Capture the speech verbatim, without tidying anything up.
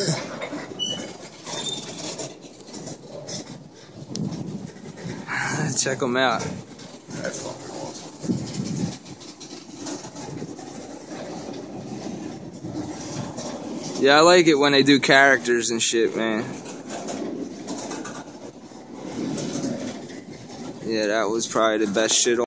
Check them out. That's fucking awesome. Yeah, I like it when they do characters and shit, man. Yeah, that was probably the best shit on